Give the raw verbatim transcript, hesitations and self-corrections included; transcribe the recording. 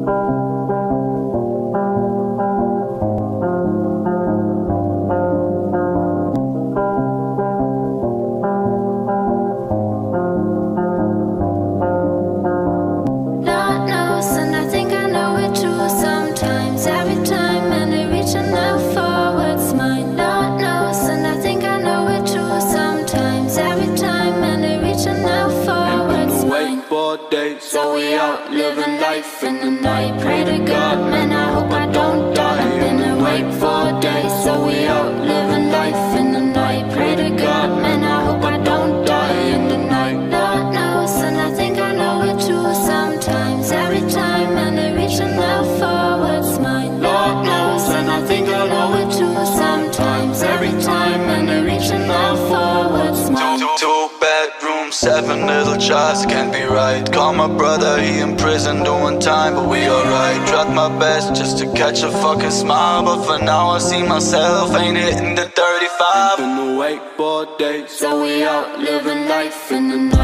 So we out living life in the night. Pray to God, man, I hope I don't die. I've been awake for days. So we out living life in the night. Pray to God, man, I hope I don't die in the night. Lord knows, and I think I know it too. Sometimes, every time, and they're reaching out for what's mine. Lord knows, and I think I know it too. Sometimes, every time, and they're reaching out for what's mine. Two bedrooms, seven little jars, can't be right. Call my brother, he in prison doing time, but we alright. Tried my best just to catch a fucking smile, but for now I see myself ain't hitting the thirty-five. Been awake for days, so we out living life in the night.